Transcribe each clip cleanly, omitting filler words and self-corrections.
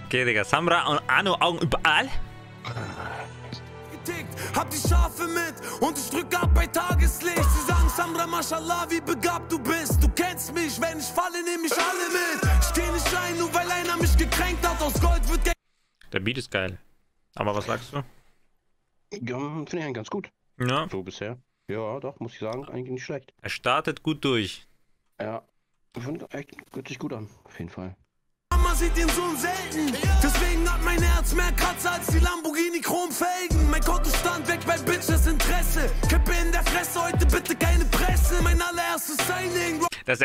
Okay, Digga. Samra und Anno Augen überall. Hab die Schafe mit und ich drück ab bei Tageslicht. Sie sagen, Samra, Mashallah, wie begabt du bist. Du kennst mich, wenn ich falle, nehm ich alle mit. Ich geh nicht rein, nur weil einer mich gekränkt hat. Aus Gold wird Der Beat ist geil. Aber was sagst du? Ja, finde ich eigentlich ganz gut. Ja. So bisher. Ja, doch, muss ich sagen, eigentlich nicht schlecht. Er startet gut durch. Ja, ich finde echt, hört sich gut an, auf jeden Fall. Man sieht den Sohn selten. Deswegen hat mein Herz mehr Kratzer als die Lamborghini Chromfelgen. Mein Kontostand weg bei Bitches Interesse. Kippe in der Fresse, heute bitte keine Presse. Mein allererstes Signing.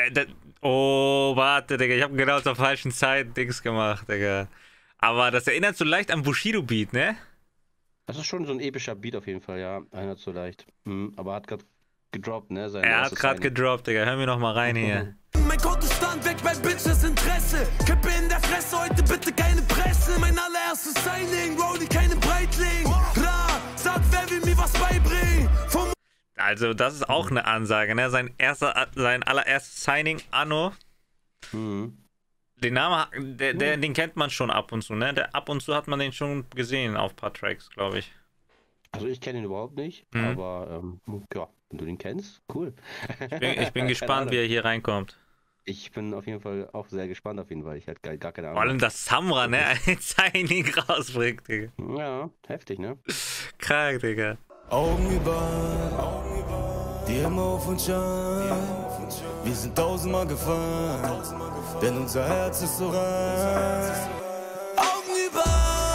Oh, warte, Digga. Ich habe genau zur falschen Zeit Dings gemacht, Digga. Aber das erinnert so leicht an Bushido-Beat, ne? Das ist schon so ein epischer Beat auf jeden Fall, ja. Einer so leicht. Aber hat gerade gedroppt, ne? Er hat gerade gedroppt, Digga. Hör mir noch mal rein hier. Mein Kontostand weg bei Bitches Interesse. Kippe in der Fresse, heute bitte keine Presse. Mein allererstes Signing, Rolli, keine Breitling. Ra, sag, wer will mir was beibringen? Also, das ist auch eine Ansage, ne? Sein allererstes Signing, Anno. Den Namen, den kennt man schon ab und zu, ne? Ab und zu hat man den schon gesehen auf ein paar Tracks, glaube ich. Also ich kenne ihn überhaupt nicht, aber ja, wenn du den kennst, cool. Ich bin gespannt, wie er hier reinkommt. Ich bin auf jeden Fall auch sehr gespannt auf ihn, weil ich halt gar keine Ahnung. Vor allem, dass Samra, ne, ein Signing rausbringt, Digga. Ja, heftig, ne? Krank, Digga. Augen über, die immer auf uns schauen. Wir sind tausendmal gefallen, denn unser Herz ist so rein. Augen über.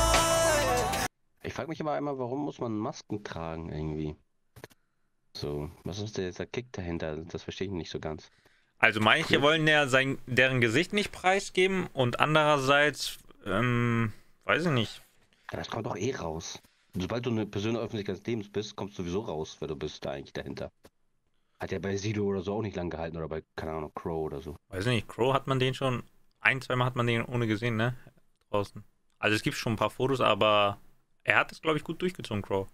Ich frage mich immer einmal, warum muss man Masken tragen irgendwie? So, was ist der Kick dahinter? Das verstehe ich nicht so ganz. Also manche wollen ja deren Gesicht nicht preisgeben und andererseits, weiß ich nicht. Ja, das kommt doch eh raus. Sobald du eine Person der Öffentlichkeit des Lebens bist, kommst du sowieso raus, weil du bist da eigentlich dahinter. Hat ja bei Sido oder so auch nicht lang gehalten oder bei, keine Ahnung, Crow oder so. Weiß ich nicht, Crow hat man den schon, zweimal hat man den ohne gesehen, ne? Draußen. Also es gibt schon ein paar Fotos, aber er hat es, glaube ich, gut durchgezogen, Crow.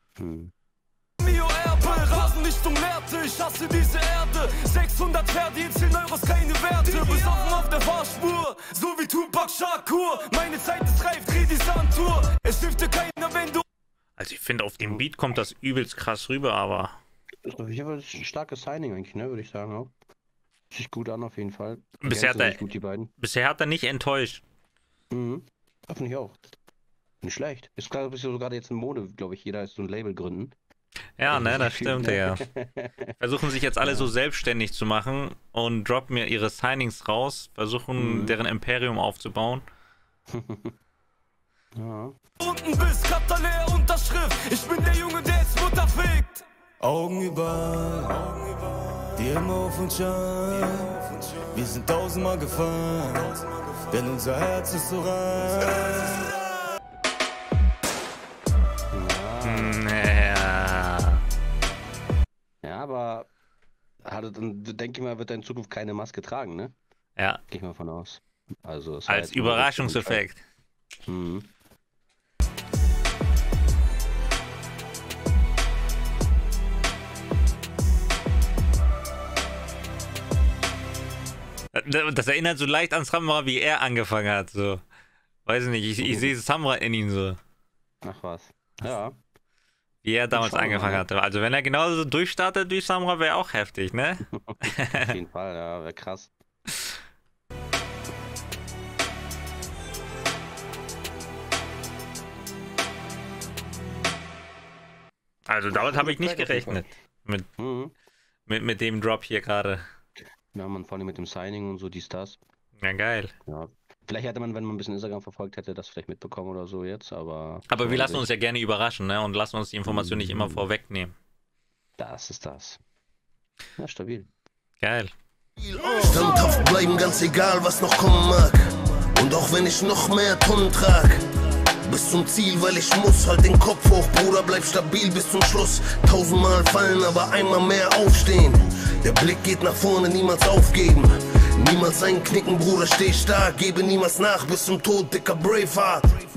Rasen nicht zum Lehrte, ich hasse diese Erde. 600 Pferde, jetzt 10 Euro ist keine Werte. Besoffen auf der Fahrspur, so wie Tupac Shakur. Meine Zeit ist reif, dreh die Sandtour. Es hilft dir keiner, wenn du... Also ich finde, auf dem Beat kommt das übelst krass rüber, aber... Das ist auf jeden Fall ein starkes Signing eigentlich, ne, würde ich sagen auch. Sieht gut an auf jeden Fall. Bisher hat er nicht enttäuscht. Das finde ich auch. Nicht schlecht. Ist klar, bist du gerade jetzt in Mode, glaube ich, jeder ist so ein Label gründen. Ja, ne, das stimmt, ja. Versuchen sich jetzt alle so selbstständig zu machen und droppen mir ihre Signings raus, versuchen deren Imperium aufzubauen. Ja. Unten bis Kapital leer Unterschrift. Ich bin der Junge, der jetzt Mutter fickt. Augen über, die immer auf uns schauen. Wir sind tausendmal gefallen, denn unser Herz ist so rein. Ja, aber dann denke ich mal, wird er in Zukunft keine Maske tragen, ne? Ja. Gehe ich mal von aus. Also als Überraschungseffekt. Das erinnert so leicht an Samra, wie er angefangen hat, so. Weiß ich nicht, ich sehe Samra in ihm so. Ach was. Ja. Wie er damals angefangen hatte. Also wenn er genauso durchstartet wie Samra, wäre auch heftig, ne? Auf jeden Fall, ja, wäre krass. Also damit habe ich nicht gerechnet. Mit dem Drop hier gerade. Ja, man, vor allem mit dem Signing und so, die Stars. Ja, geil. Ja. Vielleicht hätte man, wenn man ein bisschen Instagram verfolgt hätte, das vielleicht mitbekommen oder so jetzt, aber... Aber wir lassen uns ja gerne überraschen, ne? Und lassen uns die Information nicht immer vorwegnehmen. Das ist das. Ja, stabil. Geil. Standhaft bleiben, ganz egal, was noch kommen mag. Und auch wenn ich noch mehr Tonnen trag. Bis zum Ziel, weil ich muss, halt den Kopf hoch, Bruder, bleib stabil bis zum Schluss. 1000-mal fallen, aber einmal mehr aufstehen. Der Blick geht nach vorne, niemals aufgeben. Niemals einknicken, Bruder, steh stark, gebe niemals nach, bis zum Tod, dicker Braveheart.